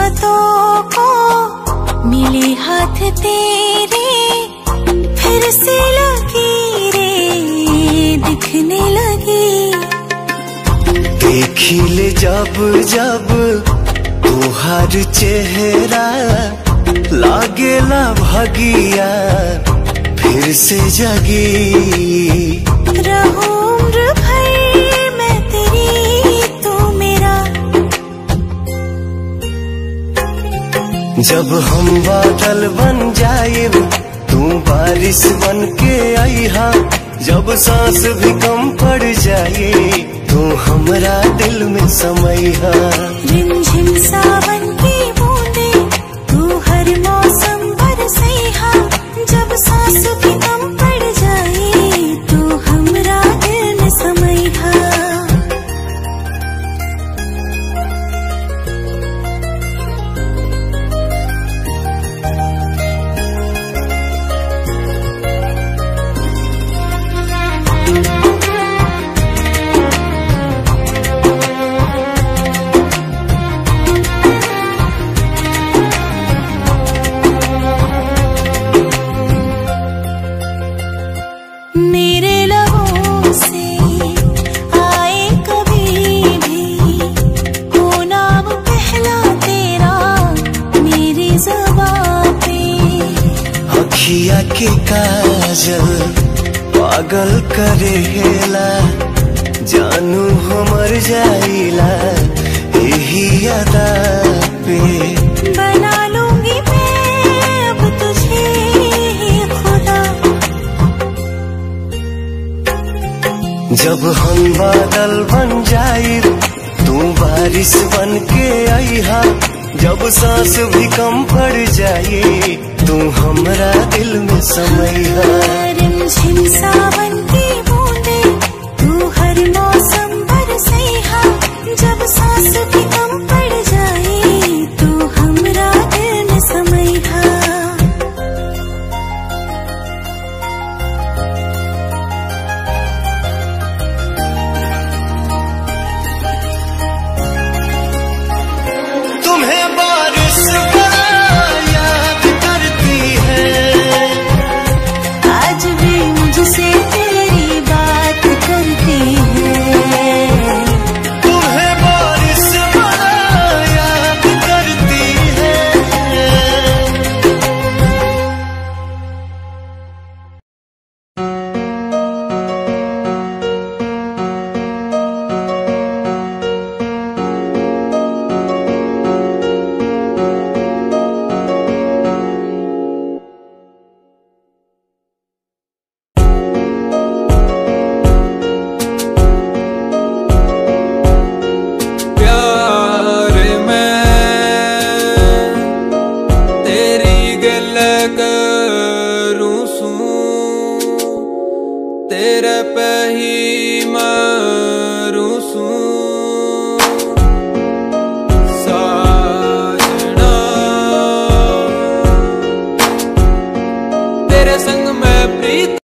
किस्मतों को मिले हाथ तेरे, फिर से लकीरें दिखने लगी। देखी ले जब जब तुहार चेहरा, लागेला भगिया फिर से जगी। रहूं उम्र भर मैं तेरी, तू मेरा। जब हम बादल बन जाए तू बारिश बन के आईहा, जब सांस भी कम पड़ जाए तू हमरा दिल में समईहा। रिमझिम सावन की बूंदे तू हर मौसम बरसैहा, जब सांस भी कम पड़ जाए तू हमरा दिल में समईहा। मेरे लबों से आए कभी भी हो नाम पहला तेरा मेरी ज़बां पे। अखिया के काजल पागल करेला, जानू हमर जाइला यही अदा पे। बना लूंगी मैं अब तुझे खुदा। जब हम बादल बन जाए तू बारिश बन के आईहा, जब सांस भी कम पड़ जाए तू हमरा दिल में समईहा। रिमझिम सावन की बूंदे तू हर मौसम बरसैहा, जब सांस भी कम पड़ जाए तू हमरा दिल में समईहा। तुम्हें बारिश याद करती है, आज भी मुझसे तेरी बात करती है। तुम्हें बारिश याद करती है। प्यार में तेरी गल करूं सूं, तेरे पे ही मरूं सूं। साजना तेरे संग मैं प्रीत